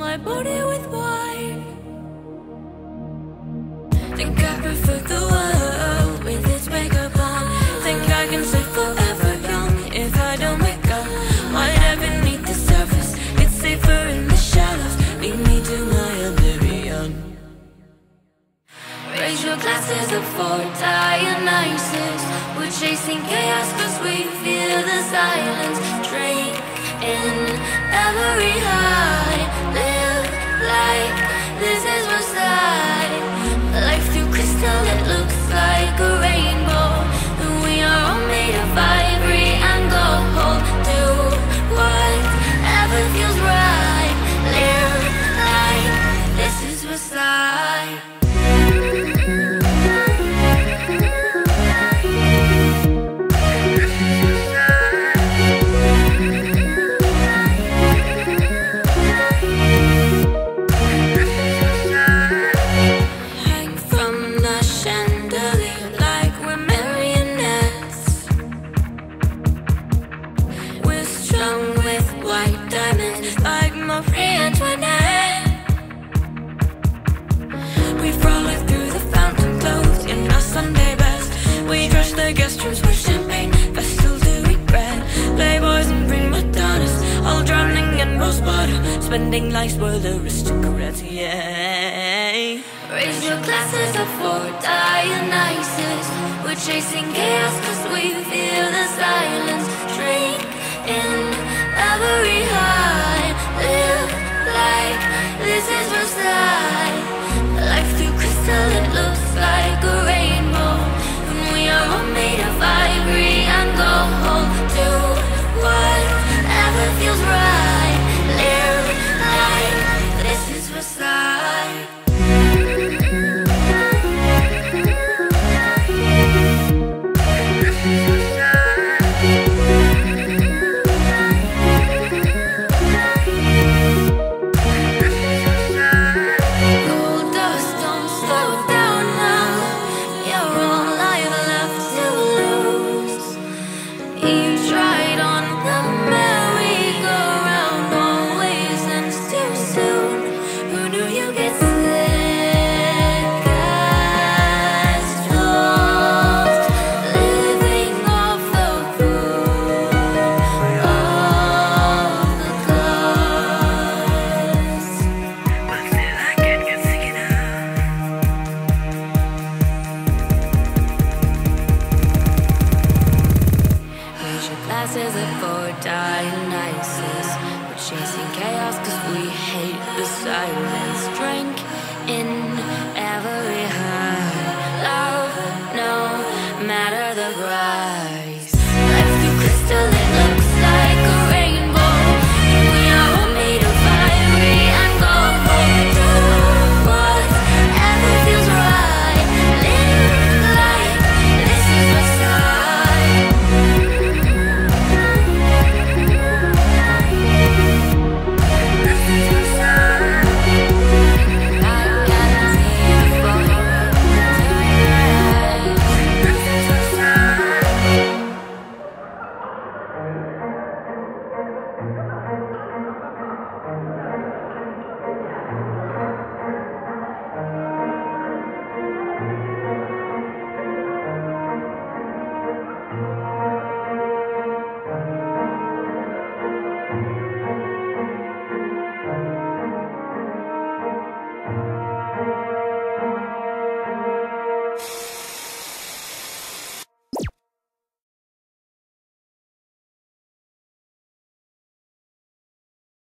my body with wine. Think I prefer the world with its makeup on. Think I can stay forever young if I don't wake up. Might have beneath the surface, it's safer in the shallows. Lead me to my oblivion. Raise your glasses up for Dionysus. We're chasing chaos cause we feel the silence. Drink in every high. Live like this is Versailles. Life through crystal, it looks like a rainbow. And we are all made of ivory and gold. Do whatever feels right. Live like this is Versailles. We frolic through the fountain, clothed in our Sunday best. We trash the guest rooms with champagne, vessels to regret. Playboys and prima donnas, all drowning in rose water, spending life's spoiled aristocrats, yeah. Raise your glasses up for Dionysus. We're chasing chaos cause we feel the silence. Drink in every high. Live like this is Versailles.